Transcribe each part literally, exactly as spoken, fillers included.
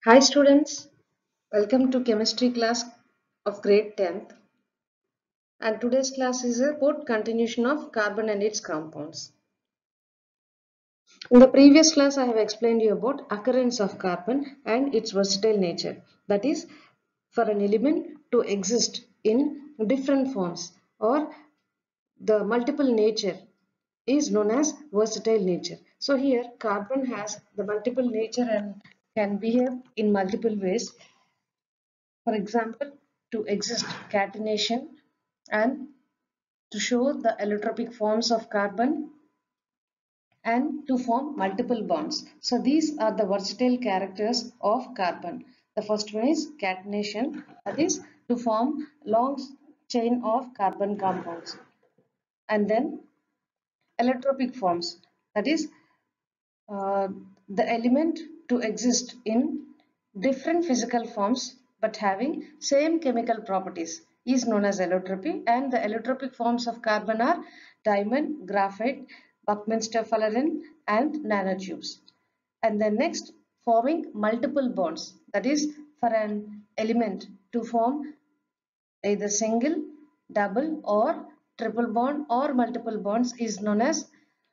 Hi students, welcome to chemistry class of grade tenth, and today's class is about continuation of carbon and its compounds. In the previous class I have explained you about occurrence of carbon and its versatile nature. That is, for an element to exist in different forms or the multiple nature is known as versatile nature. So here carbon has the multiple nature and can behave in multiple ways. For example, to exist catenation and to show the allotropic forms of carbon and to form multiple bonds. So these are the versatile characters of carbon. The first one is catenation, that is to form long chain of carbon compounds, and then allotropic forms, that is uh, the element to exist in different physical forms but having same chemical properties is known as allotropy, and the allotropic forms of carbon are diamond, graphite, Buckminster fullerene and nanotubes. And then next, forming multiple bonds, that is for an element to form either single, double or triple bond or multiple bonds is known as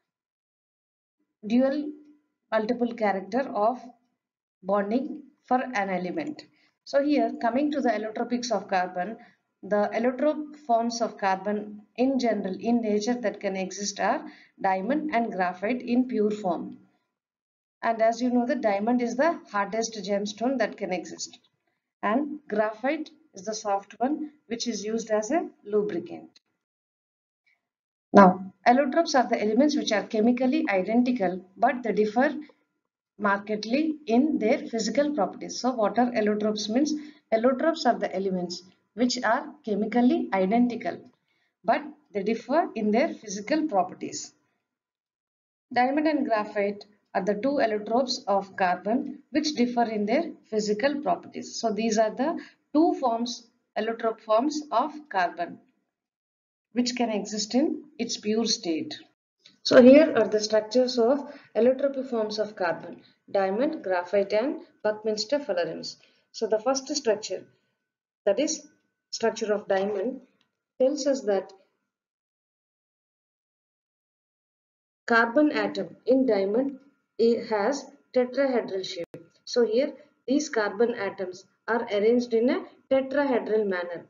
dual multiple character of bonding for an element. So here coming to the allotropics of carbon, the allotrope forms of carbon in general in nature that can exist are diamond and graphite in pure form. And as you know, the diamond is the hardest gemstone that can exist, and graphite is the soft one which is used as a lubricant. Now, allotropes are the elements which are chemically identical but they differ markedly in their physical properties. So what are allotropes means? Allotropes are the elements which are chemically identical but they differ in their physical properties. Diamond and graphite are the two allotropes of carbon which differ in their physical properties. So these are the two forms, allotrope forms of carbon which can exist in its pure state. So here are the structures of allotropy forms of carbon: diamond, graphite and Buckminster fullerenes. So the first structure, that is structure of diamond, tells us that carbon atom in diamond it has tetrahedral shape. So here these carbon atoms are arranged in a tetrahedral manner,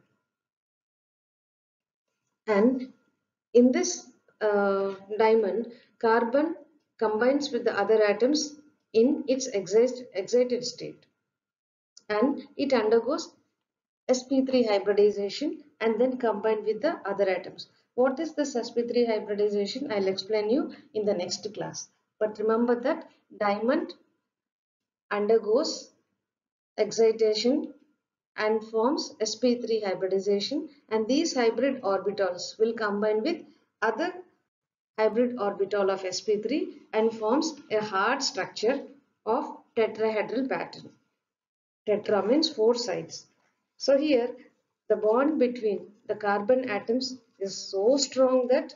and in this uh, diamond, carbon combines with the other atoms in its excite, excited state, and it undergoes S p three hybridization and then combined with the other atoms. What is this S p three hybridization? I'll explain you in the next class. But remember that diamond undergoes excitation and forms S p three hybridization, and these hybrid orbitals will combine with other hybrid orbital of S p three and forms a hard structure of tetrahedral pattern. Tetra means four sides. So here the bond between the carbon atoms is so strong that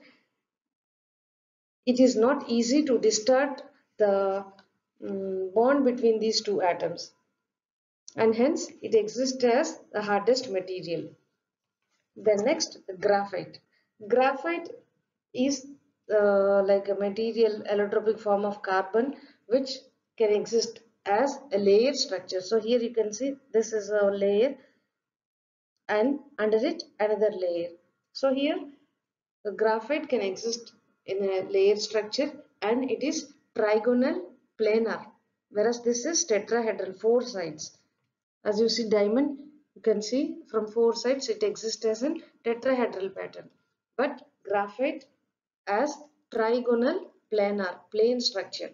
it is not easy to distort the um, bond between these two atoms, and hence it exists as the hardest material. Then next, graphite. Graphite is uh, like a material allotropic form of carbon which can exist as a layer structure. So here you can see this is a layer and under it another layer. So here the graphite can exist in a layer structure and it is trigonal planar, whereas this is tetrahedral, four sides. As you see diamond, you can see from four sides it exists as a tetrahedral pattern, but graphite as trigonal planar, plane structure.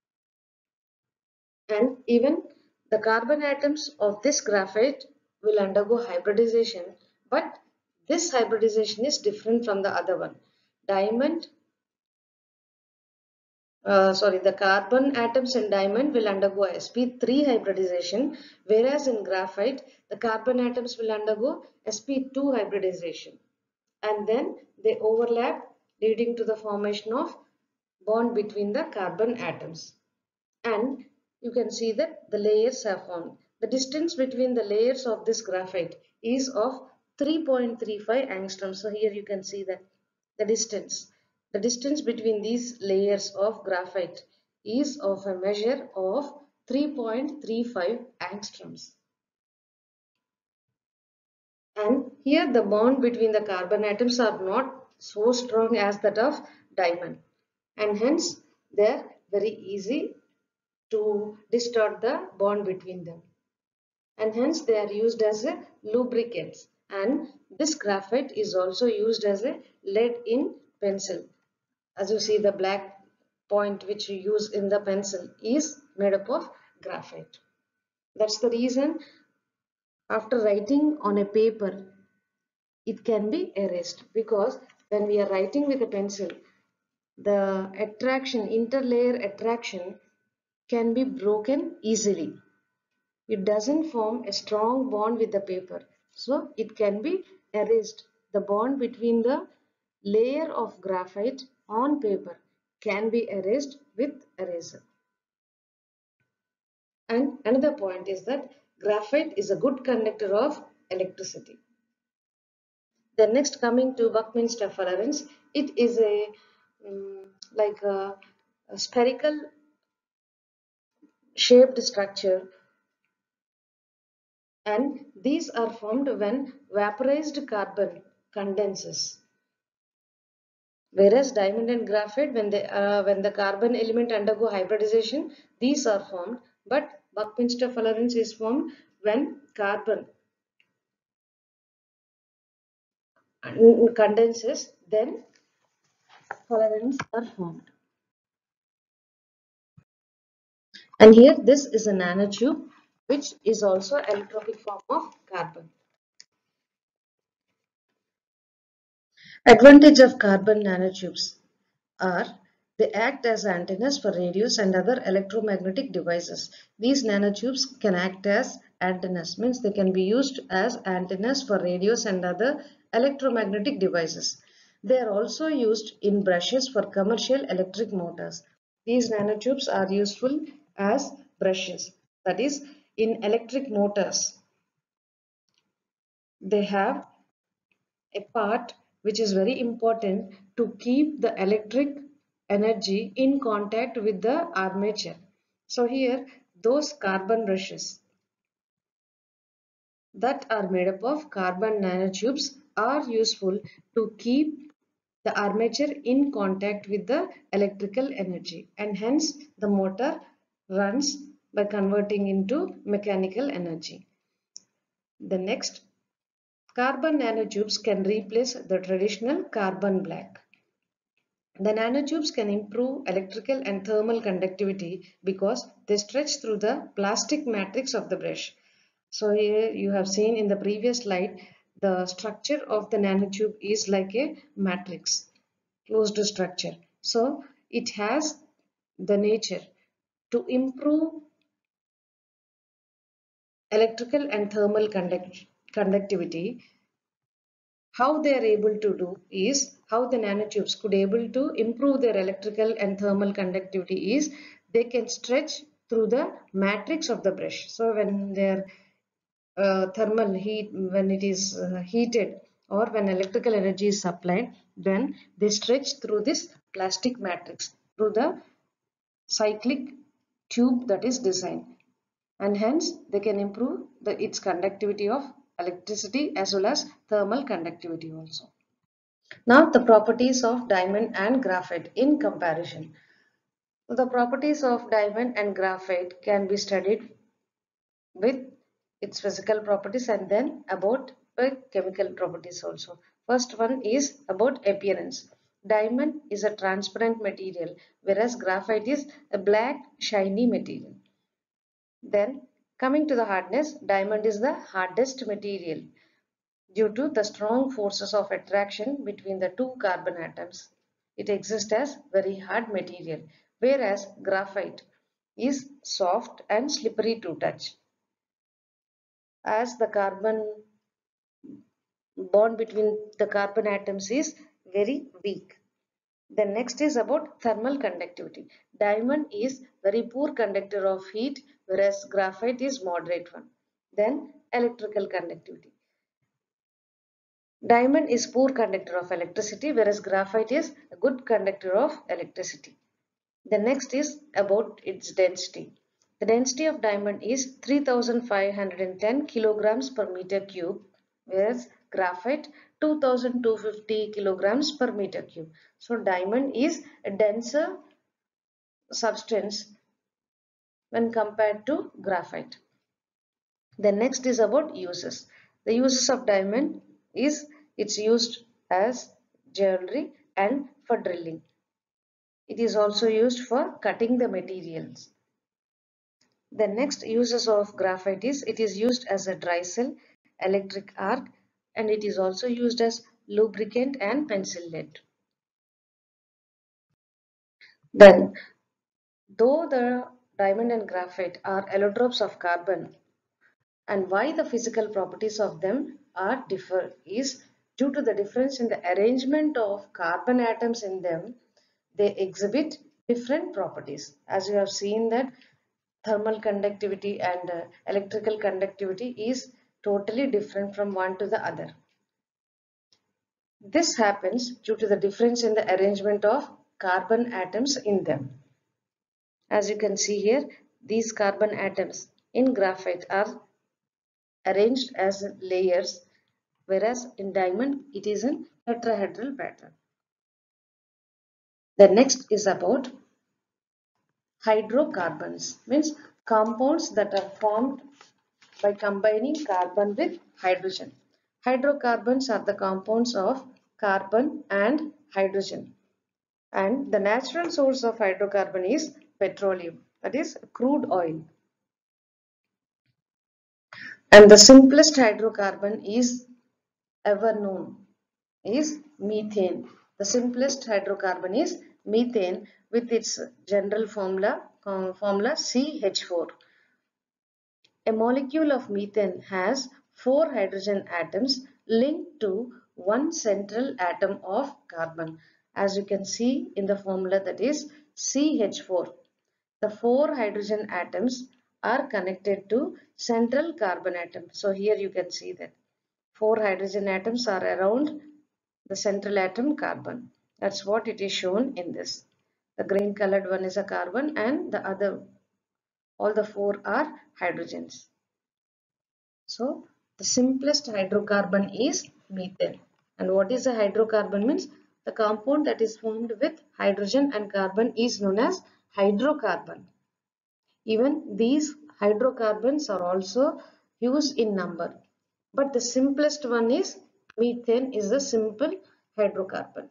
And even the carbon atoms of this graphite will undergo hybridization, but this hybridization is different from the other one. Diamond, uh, sorry, the carbon atoms in diamond will undergo S p three hybridization, whereas in graphite, the carbon atoms will undergo S p two hybridization. And then they overlap, leading to the formation of bond between the carbon atoms. And you can see that the layers have formed. The distance between the layers of this graphite is of three point three five angstroms. So here you can see that the distance. The distance between these layers of graphite is of a measure of three point three five angstroms. And here the bond between the carbon atoms are not so strong as that of diamond, and hence they are very easy to distort the bond between them, and hence they are used as a lubricants. And this graphite is also used as a lead in pencil. As you see, the black point which you use in the pencil is made up of graphite. That's the reason after writing on a paper it can be erased, because when we are writing with a pencil, the attraction, interlayer attraction can be broken easily. It doesn't form a strong bond with the paper, so it can be erased. The bond between the layer of graphite on paper can be erased with eraser. And another point is that graphite is a good conductor of electricity. Then next, coming to Buckminster fullerenes, it is a um, like a, a spherical shaped structure, and these are formed when vaporized carbon condenses. Whereas diamond and graphite, when they uh, when the carbon element undergo hybridization, these are formed. But Buckminster fullerenes is formed when carbon condenses, then fullerenes are formed. And here this is a nanotube, which is also allotropic form of carbon. Advantage of carbon nanotubes are they act as antennas for radios and other electromagnetic devices. These nanotubes can act as antennas, means they can be used as antennas for radios and other electromagnetic devices. They are also used in brushes for commercial electric motors. These nanotubes are useful as brushes, that is, in electric motors. They have a part which is very important to keep the electric energy in contact with the armature. So here those carbon brushes that are made up of carbon nanotubes are useful to keep the armature in contact with the electrical energy, and hence the motor runs by converting into mechanical energy. The next, carbon nanotubes can replace the traditional carbon black. The nanotubes can improve electrical and thermal conductivity because they stretch through the plastic matrix of the brush. So here you have seen in the previous slide, the structure of the nanotube is like a matrix, closed structure. So it has the nature to improve electrical and thermal conduct conductivity. How they are able to do is, how the nanotubes could able to improve their electrical and thermal conductivity is, they can stretch through the matrix of the brush. So when their uh, thermal heat, when it is uh, heated or when electrical energy is supplied, then they stretch through this plastic matrix through the cyclic tube that is designed, and hence they can improve the, its conductivity of electricity as well as thermal conductivity also. Now the properties of diamond and graphite in comparison. The properties of diamond and graphite can be studied with its physical properties and then about the chemical properties also. First one is about appearance. Diamond is a transparent material, whereas graphite is a black shiny material. Then coming to the hardness, diamond is the hardest material due to the strong forces of attraction between the two carbon atoms. It exists as very hard material, whereas graphite is soft and slippery to touch, as the carbon bond between the carbon atoms is very weak. Then next is about thermal conductivity. Diamond is very poor conductor of heat, whereas graphite is moderate one. Then electrical conductivity. Diamond is poor conductor of electricity, whereas graphite is a good conductor of electricity. The next is about its density. The density of diamond is three thousand five hundred ten kilograms per meter cube, whereas graphite two thousand two hundred fifty kilograms per meter cube. So diamond is a denser substance when compared to graphite. The next is about uses. The uses of diamond is it's used as jewelry and for drilling. It is also used for cutting the materials. The next uses of graphite is it is used as a dry cell, electric arc, and it is also used as lubricant and pencil lead. Then, though the diamond and graphite are allotropes of carbon, and why the physical properties of them are differ is due to the difference in the arrangement of carbon atoms in them. They exhibit different properties. As you have seen that thermal conductivity and uh, electrical conductivity is totally different from one to the other. This happens due to the difference in the arrangement of carbon atoms in them. As you can see here, these carbon atoms in graphite are arranged as layers, whereas in diamond it is in tetrahedral pattern. The next is about hydrocarbons, means compounds that are formed by combining carbon with hydrogen. Hydrocarbons are the compounds of carbon and hydrogen. And the natural source of hydrocarbon is petroleum, that is crude oil. And the simplest hydrocarbon is ever known is methane. The simplest hydrocarbon is methane with its general formula, um, formula C H four. A molecule of methane has four hydrogen atoms linked to one central atom of carbon. As you can see in the formula, that is C H four. The four hydrogen atoms are connected to central carbon atom. So here you can see that four hydrogen atoms are around the central atom carbon. That's what it is shown in this. The green colored one is a carbon and the other, all the four are hydrogens. So the simplest hydrocarbon is methane. And what is a hydrocarbon means? The compound that is formed with hydrogen and carbon is known as hydrocarbon. Even these hydrocarbons are also used in number. But the simplest one is methane is a simple hydrocarbon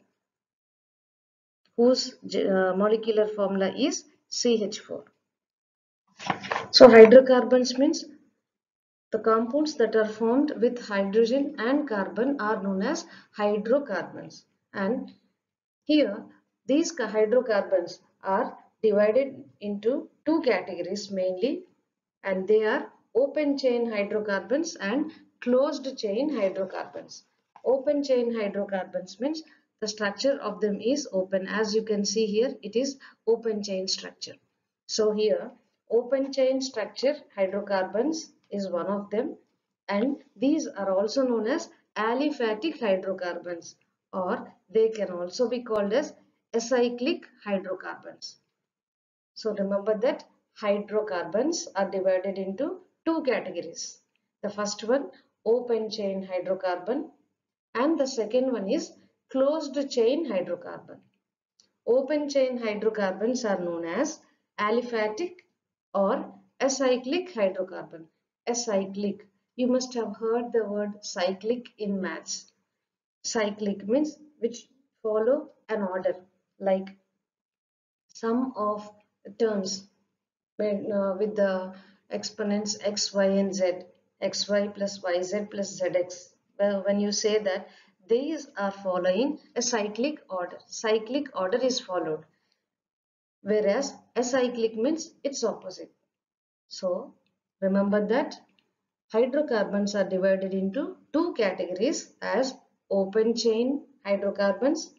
whose uh, molecular formula is C H four. So hydrocarbons means the compounds that are formed with hydrogen and carbon are known as hydrocarbons. And here these hydrocarbons are divided into two categories mainly, and they are open chain hydrocarbons and closed chain hydrocarbons. Open chain hydrocarbons means the structure of them is open. As you can see here, it is open chain structure. So here open chain structure hydrocarbons is one of them, and these are also known as aliphatic hydrocarbons, or they can also be called as acyclic hydrocarbons. So remember that hydrocarbons are divided into two categories. The first one, open chain hydrocarbon, and the second one is closed chain hydrocarbon. Open chain hydrocarbons are known as aliphatic or acyclic hydrocarbon. Acyclic, you must have heard the word cyclic in maths. Cyclic means which follow an order, like sum of terms when, uh, with the exponents x, y and z, xy plus yz plus zx. Well, when you say that, these are following a cyclic order. Cyclic order is followed, whereas acyclic means its opposite. So remember that hydrocarbons are divided into two categories as open chain hydrocarbons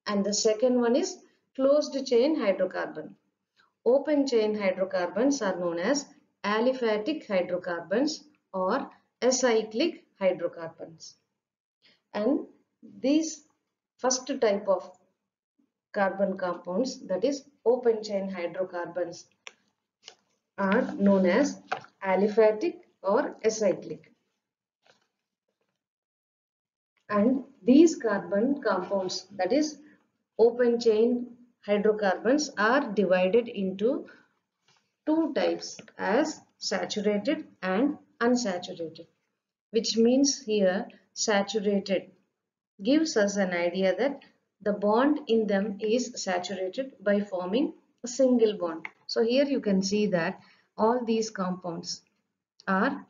And the second one is closed chain hydrocarbon. Open chain hydrocarbons are known as aliphatic hydrocarbons or acyclic hydrocarbons. And these first type of carbon compounds, that is open chain hydrocarbons, are known as aliphatic or acyclic. And these carbon compounds, that is open chain hydrocarbons, are divided into two types as saturated and unsaturated, which means here saturated gives us an idea that the bond in them is saturated by forming a single bond. So here you can see that all these compounds are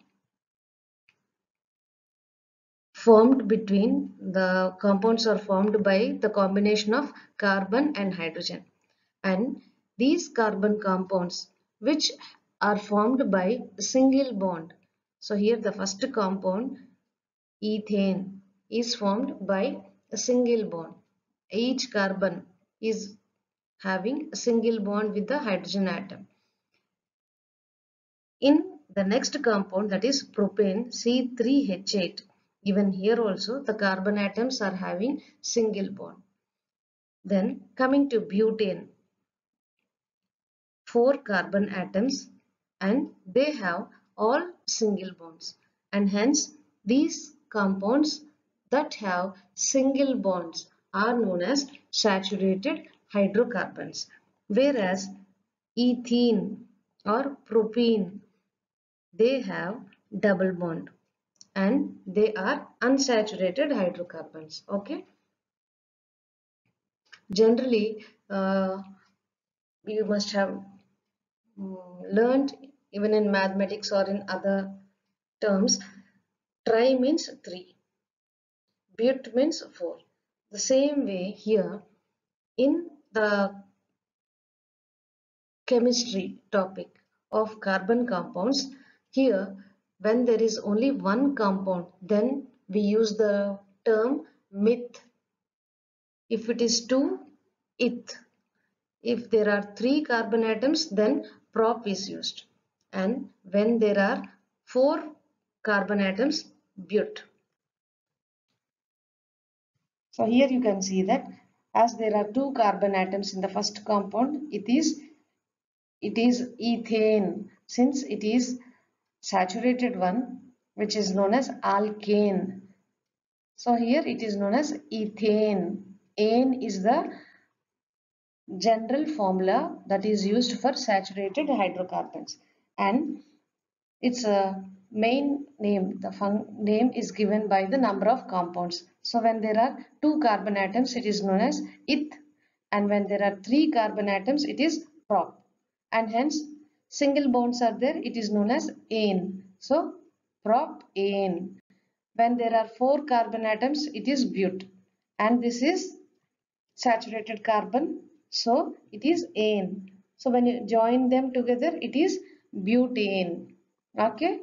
formed between the compounds are formed by the combination of carbon and hydrogen, and these carbon compounds which are formed by a single bond. So here the first compound ethane is formed by a single bond. Each carbon is having a single bond with the hydrogen atom. In the next compound, that is propane C three H eight, even here also the carbon atoms are having single bond. Then coming to butane, four carbon atoms and they have all single bonds, and hence these compounds that have single bonds are known as saturated hydrocarbons, whereas ethene or propene, they have double bond and they are unsaturated hydrocarbons. Okay, generally uh, you must have mm, learned even in mathematics or in other terms, tri means three, but means four. The same way here in the chemistry topic of carbon compounds, here when there is only one compound, then we use the term meth. If it is two, eth. If there are three carbon atoms, then prop is used. And when there are four carbon atoms, but. So here you can see that as there are two carbon atoms in the first compound, it is it is ethane, since it is saturated one, which is known as alkane. So here it is known as ethane. Ane is the general formula that is used for saturated hydrocarbons, and its a main name, the name is given by the number of compounds. So when there are two carbon atoms, it is known as eth, and when there are three carbon atoms, it is prop, and hence single bonds are there, it is known as ane. So propane. When there are four carbon atoms, it is but, and this is saturated carbon, so it is ane. So when you join them together, it is butane. Okay.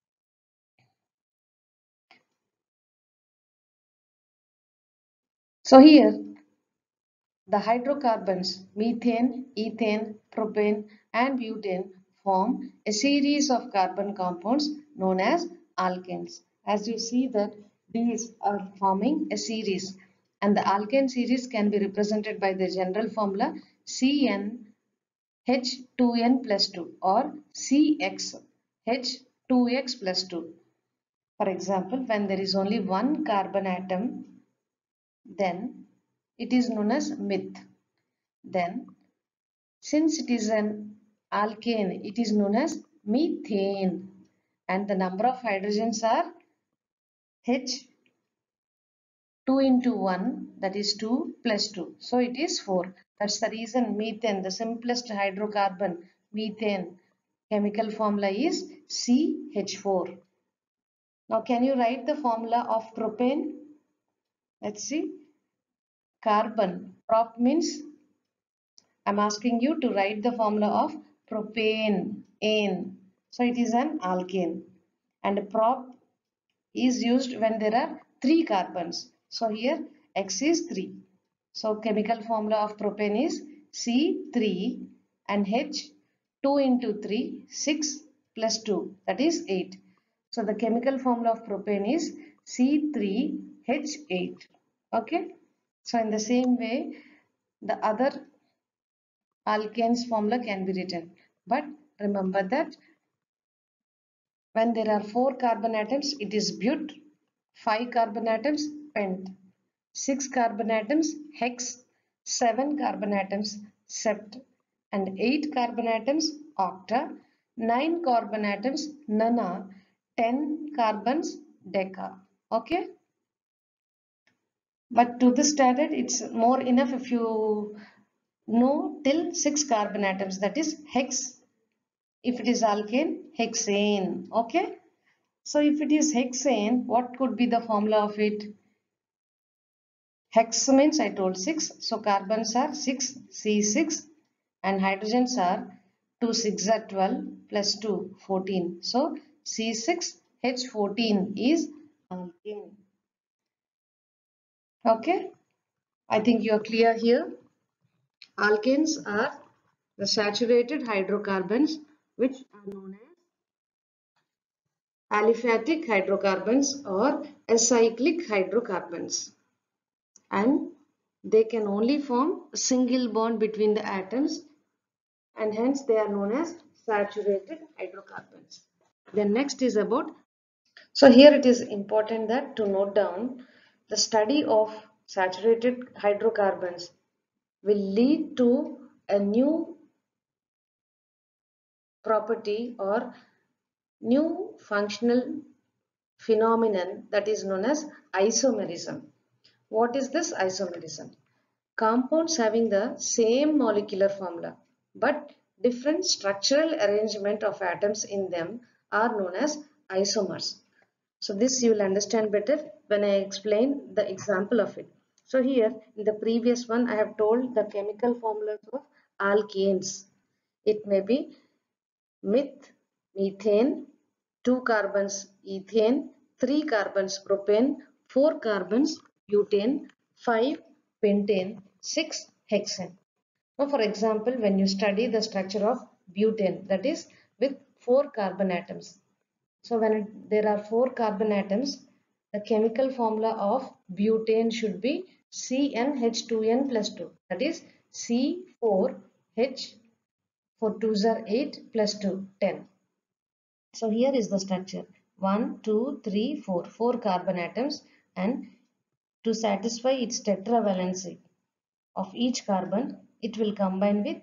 So here the hydrocarbons methane, ethane, propane and butane form a series of carbon compounds known as alkanes. As you see that these are forming a series, and the alkane series can be represented by the general formula C N H two N plus two or C X H two X plus two. For example, when there is only one carbon atom, then it is known as meth. Then, since it is an alkane, it is known as methane, and the number of hydrogens are H two into one, that is two plus two. So it is four. That's the reason methane, the simplest hydrocarbon, methane, chemical formula is C H four. Now can you write the formula of propane? Let's see. Carbon. Prop means I'm asking you to write the formula of propane, ane. So it is an alkane, and prop is used when there are three carbons. So here X is three. So chemical formula of propane is C three and H two into three, six plus two, that is eight. So the chemical formula of propane is C three H eight. Okay. So in the same way, the other alkanes formula can be written. But remember that when there are four carbon atoms, it is but, five carbon atoms, pent, six carbon atoms, hex, seven carbon atoms, sept, and eight carbon atoms, octa, nine carbon atoms, nona, ten carbons, deca. Okay? But to this standard, it's more enough if you know till six carbon atoms, that is hex. If it is alkane, hexane. Okay? So if it is hexane, what could be the formula of it? Hex means I told six. So carbons are six, C six, and hydrogens are two, six are twelve, plus two, fourteen. So C six H fourteen is alkane. Okay, I think you are clear here. Alkanes are the saturated hydrocarbons which are known as aliphatic hydrocarbons or acyclic hydrocarbons, and they can only form a single bond between the atoms, and hence they are known as saturated hydrocarbons. Then next is about, so here it is important that to note down the study of saturated hydrocarbons will lead to a new property or new functional phenomenon that is known as isomerism. What is this isomerism? Compounds having the same molecular formula but different structural arrangement of atoms in them are known as isomers. So this you will understand better when I explain the example of it. So here in the previous one I have told the chemical formulas of alkanes. It may be meth, methane, two carbons ethane, three carbons propane, four carbons butane, five pentane, six hexane. Now for example, when you study the structure of butane, that is with four carbon atoms. So when it, there are four carbon atoms, the chemical formula of butane should be C N H two N plus two. That is C four H for twos are eight plus two, ten. So here is the structure. one, two, three, four. four carbon atoms, and to satisfy its tetravalency of each carbon, it will combine with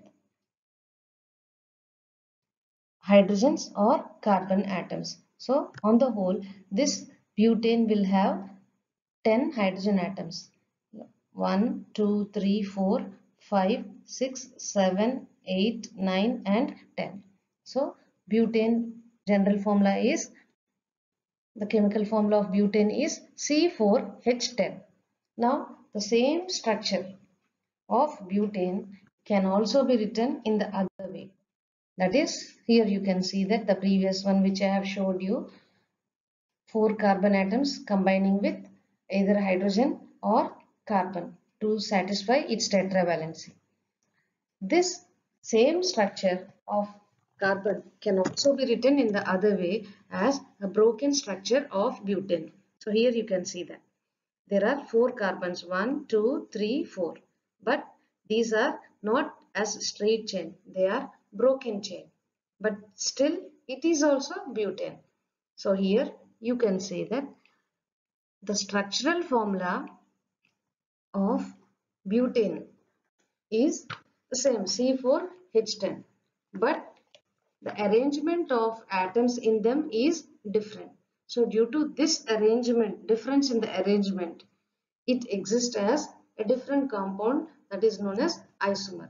hydrogens or carbon atoms. So on the whole, this butane will have ten hydrogen atoms. one, two, three, four, five, six, seven, eight, nine and ten. So butane general formula is, the chemical formula of butane is C four H ten. Now the same structure of butane can also be written in the other way. That is, here you can see that the previous one which I have showed you, four carbon atoms combining with either hydrogen or carbon to satisfy its tetravalency. This same structure of carbon can also be written in the other way as a broken structure of butane. So here you can see that there are four carbons, one, two, three, four, but these are not as straight chain, they are broken chain, but still it is also butane. So here you can say that the structural formula of butane is the same, C four H ten, but the arrangement of atoms in them is different. So due to this arrangement, difference in the arrangement, it exists as a different compound that is known as isomer.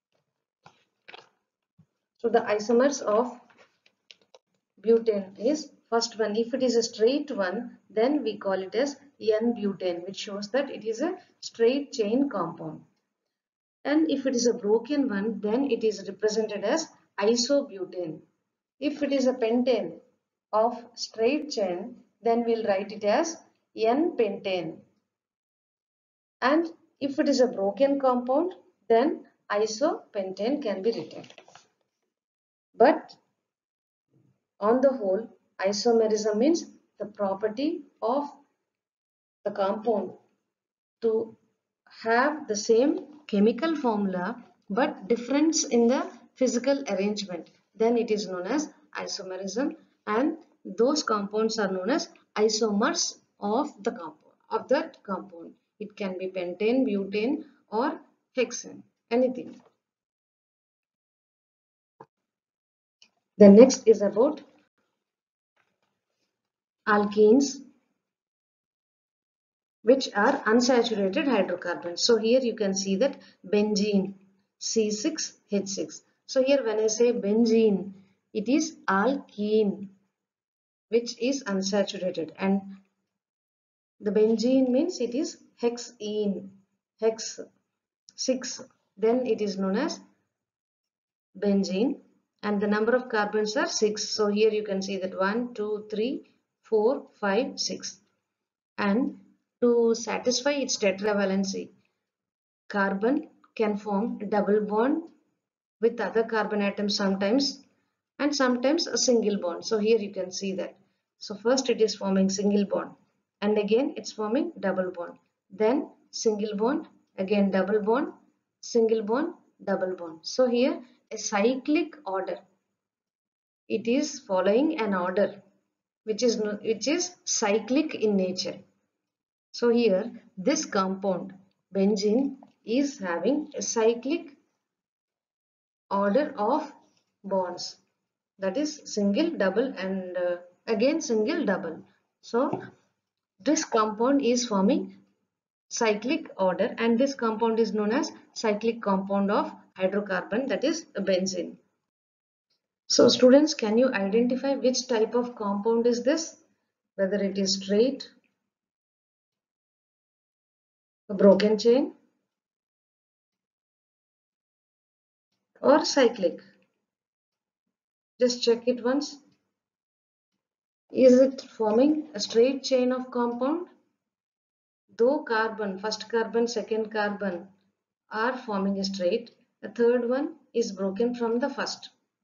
So the isomers of butane is, first one, if it is a straight one, then we call it as N-butane, which shows that it is a straight chain compound. And if it is a broken one, then it is represented as isobutane. If it is a pentane of straight chain, then we'll write it as N-pentane. And If it is a broken compound, then isopentane can be written. But on the whole, isomerism means the property of the compound to have the same chemical formula but difference in the physical arrangement. Then it is known as isomerism, and those compounds are known as isomers of the compound of that compound. It can be pentane, butane, or hexane, anything. The next is about alkenes, which are unsaturated hydrocarbons. So here you can see that benzene C six H six. So here when I say benzene, it is alkene which is unsaturated, and the benzene means it is hexene, hex six. Then it is known as benzene, and the number of carbons are six. So here you can see that one, two, three, four, five, six. And to satisfy its tetravalency, carbon can form a double bond with other carbon atoms sometimes, and sometimes a single bond. So here you can see that. So first it is forming single bond, and again it's forming double bond. Then single bond, again double bond, single bond, double bond. So here a cyclic order. It is following an order which is which is cyclic in nature. So here this compound benzene is having a cyclic order of bonds, that is single, double, and uh, again single, double. So this compound is forming cyclic order, and this compound is known as cyclic compound of hydrocarbon, that is benzene. So students, can you identify which type of compound is this? Whether it is straight, a broken chain, or cyclic? Just check it once. Is it forming a straight chain of compound? Though carbon, first carbon, second carbon are forming a straight, the third one is broken from the first.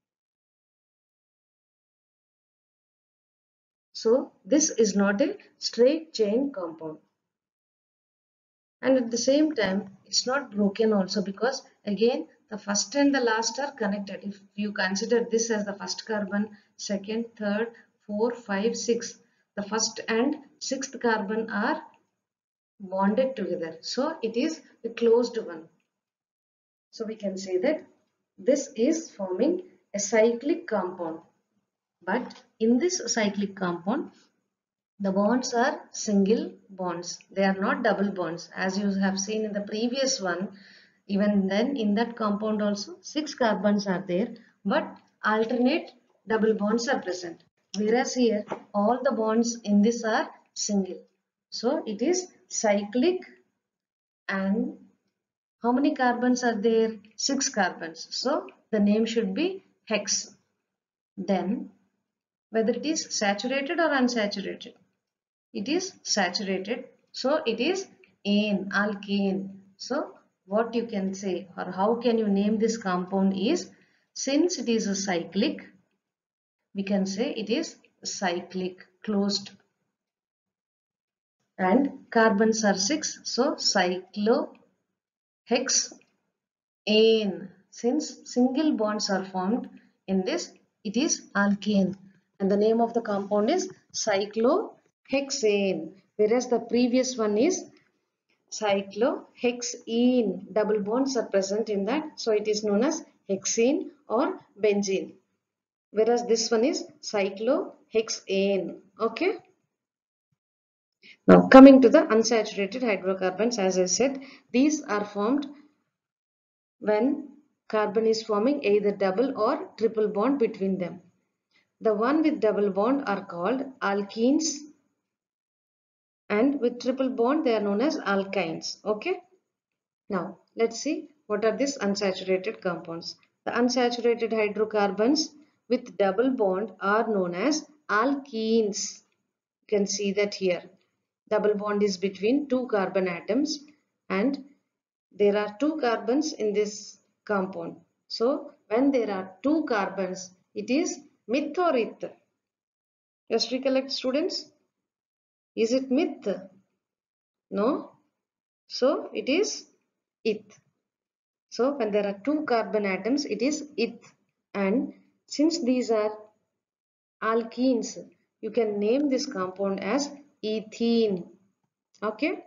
So this is not a straight chain compound. And at the same time, it's not broken also, because again the first and the last are connected. If you consider this as the first carbon, second, third, four, five, six, the first and sixth carbon are bonded together. So it is a closed one. So we can say that this is forming a cyclic compound. But in this cyclic compound, the bonds are single bonds. They are not double bonds. As you have seen in the previous one, even then in that compound also six carbons are there, but alternate double bonds are present. Whereas here all the bonds in this are single. So it is cyclic, and how many carbons are there? Six carbons. So the name should be hex. Then whether it is saturated or unsaturated, it is saturated, so it is ane, alkane. So what you can say, or how can you name this compound is, since it is a cyclic, we can say it is cyclic, closed, and carbons are six, so cyclohexane. Since single bonds are formed in this, it is alkane, and the name of the compound is cyclohexane, whereas the previous one is cyclohexene. Double bonds are present in that, so it is known as hexene or benzene, whereas this one is cyclohexane. Okay. Now coming to the unsaturated hydrocarbons, as I said, these are formed when carbon is forming either double or triple bond between them. The one with double bond are called alkenes, and with triple bond they are known as alkynes. Okay. Now let's see what are these unsaturated compounds. The unsaturated hydrocarbons with double bond are known as alkenes. You can see that here. Double bond is between two carbon atoms, and there are two carbons in this compound. So when there are two carbons, it is myth or ith? Just recollect, students. Is it myth? No. So it is ith. So when there are two carbon atoms, it is ith. And since these are alkenes, you can name this compound as ethene. Okay.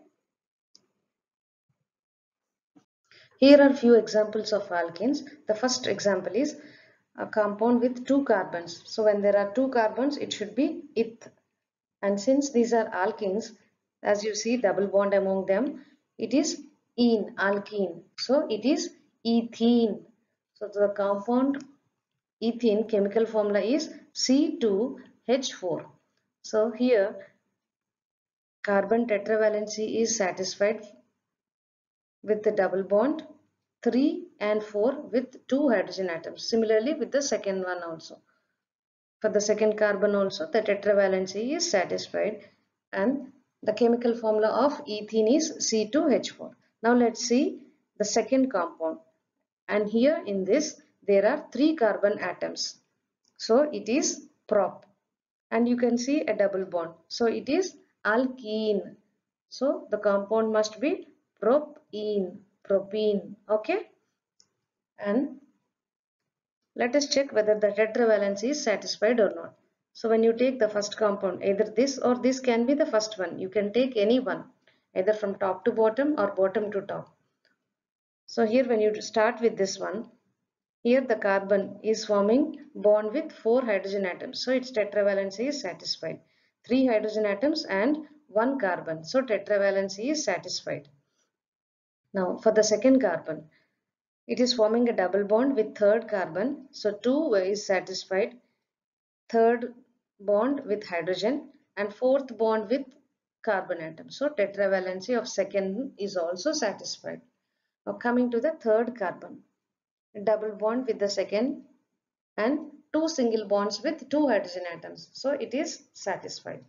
Here are few examples of alkenes. The first example is a compound with two carbons. So when there are two carbons, it should be eth. And since these are alkenes, as you see double bond among them, it is ene, alkene. So it is ethene. So the compound ethene chemical formula is C two H four. So here carbon tetravalency is satisfied with the double bond, three and four with two hydrogen atoms. Similarly with the second one also. For the second carbon also the tetravalency is satisfied and the chemical formula of ethene is C two H four. Now let's see the second compound, and here in this there are three carbon atoms. So it is prop, and you can see a double bond. So it is alkene. So the compound must be propene, propene. Okay, and let us check whether the tetravalency is satisfied or not. So when you take the first compound, either this or this can be the first one. You can take any one, either from top to bottom or bottom to top. So here when you start with this one, here the carbon is forming bond with four hydrogen atoms. So its tetravalency is satisfied. Three hydrogen atoms and one carbon. So tetravalency is satisfied. Now for the second carbon, it is forming a double bond with third carbon. So two is satisfied. Third bond with hydrogen and fourth bond with carbon atom. So tetravalency of second is also satisfied. Now coming to the third carbon, double bond with the second and two single bonds with two hydrogen atoms. So it is satisfied.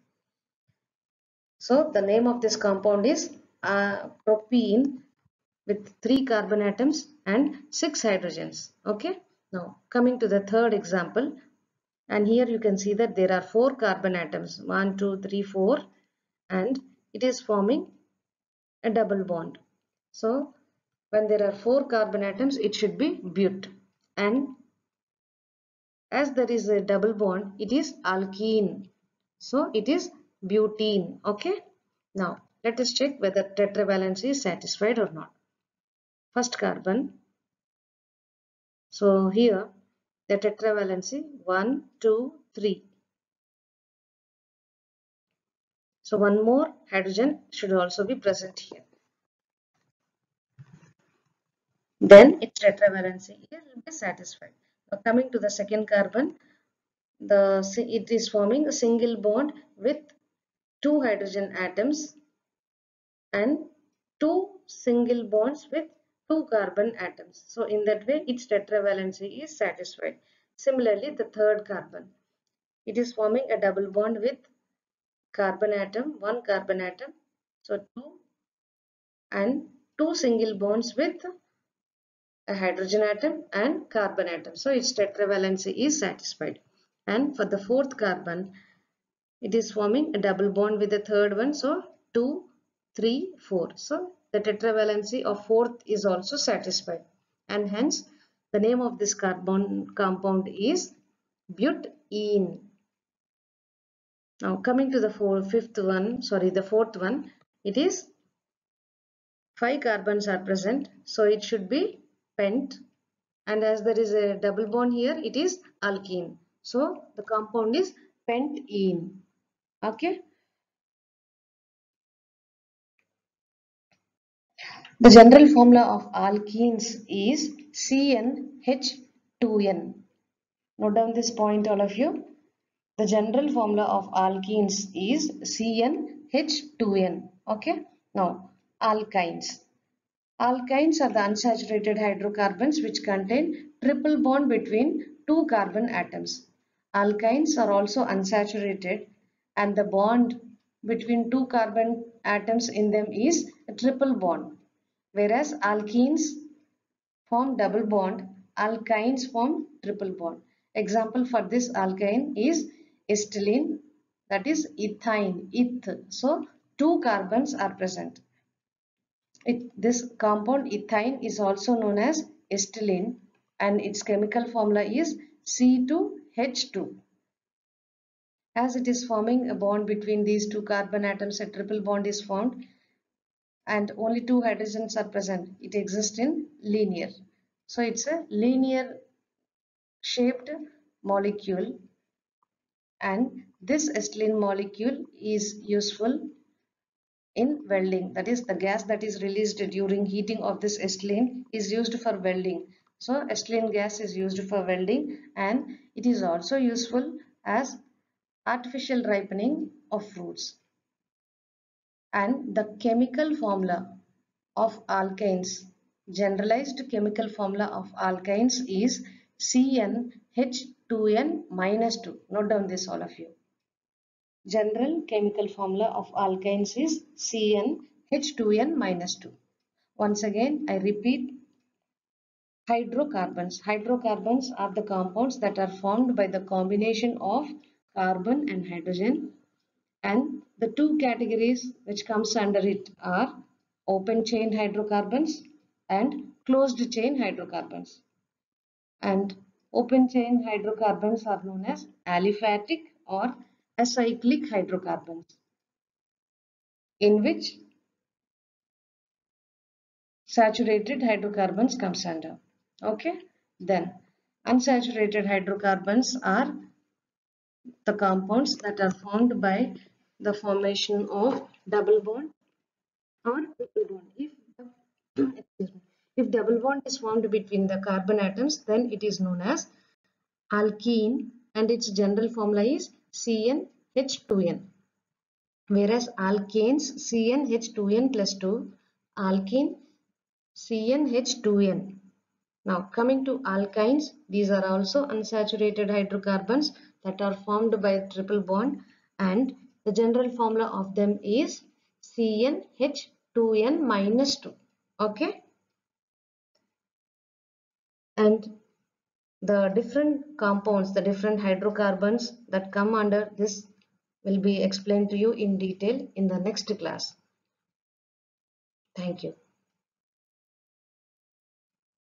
So the name of this compound is uh, propene with three carbon atoms and six hydrogens. Okay. Now coming to the third example, and here you can see that there are four carbon atoms, one, two, three, four, and it is forming a double bond. So when there are four carbon atoms, it should be but, and as there is a double bond, it is alkene. So it is butene. Okay. Now let us check whether tetravalency is satisfied or not. First carbon. So here the tetravalency one, two, three. So one more hydrogen should also be present here. Then its tetravalency will be satisfied. Now coming to the second carbon, the it is forming a single bond with two hydrogen atoms and two single bonds with two carbon atoms. So in that way its tetravalency is satisfied. Similarly the third carbon, it is forming a double bond with carbon atom, one carbon atom, so two, and two single bonds with a hydrogen atom and carbon atom. So its tetravalency is satisfied. And for the fourth carbon, it is forming a double bond with the third one. So two, three, four. So the tetravalency of fourth is also satisfied. And hence the name of this carbon compound is butene. Now coming to the four, fifth one, sorry, the fourth one, it is five carbons are present. So it should be pent. And as there is a double bond here, it is alkene. So the compound is pentene. Okay. The general formula of alkenes is C N H two N. Note down this point, all of you. The general formula of alkenes is C N H two N. Okay. Now, alkynes. Alkynes are the unsaturated hydrocarbons which contain triple bond between two carbon atoms. Alkynes are also unsaturated and the bond between two carbon atoms in them is a triple bond. whereas alkenes form double bond, alkynes form triple bond. Example for this alkyne is acetylene, that is ethyne, eth. So two carbons are present. It, this compound ethyne is also known as acetylene and its chemical formula is C two H two. As it is forming a bond between these two carbon atoms, a triple bond is formed and only two hydrogens are present. It exists in linear. So it's a linear shaped molecule, and this acetylene molecule is useful in welding. That is, the gas that is released during heating of this acetylene is used for welding. So acetylene gas is used for welding, and it is also useful as artificial ripening of fruits. And the chemical formula of alkynes, generalized chemical formula of alkynes is C N H two N minus two. Note down this, all of you. General chemical formula of alkynes is C N H two N minus two. Once again, I repeat, hydrocarbons. Hydrocarbons are the compounds that are formed by the combination of carbon and hydrogen, and the two categories which comes under it are open chain hydrocarbons and closed chain hydrocarbons. And open chain hydrocarbons are known as aliphatic or acyclic hydrocarbons, in which saturated hydrocarbons comes under. Okay, then unsaturated hydrocarbons are the compounds that are formed by the formation of double bond or triple bond. If excuse me, if double bond is formed between the carbon atoms, then it is known as alkene, and its general formula is C N H two N. Whereas alkanes C N H two N plus two, alkene C N H two N. Now coming to alkynes, these are also unsaturated hydrocarbons that are formed by triple bond, and the general formula of them is C N H two N minus two. Okay, and the different compounds, the different hydrocarbons that come under this will be explained to you in detail in the next class. Thank you.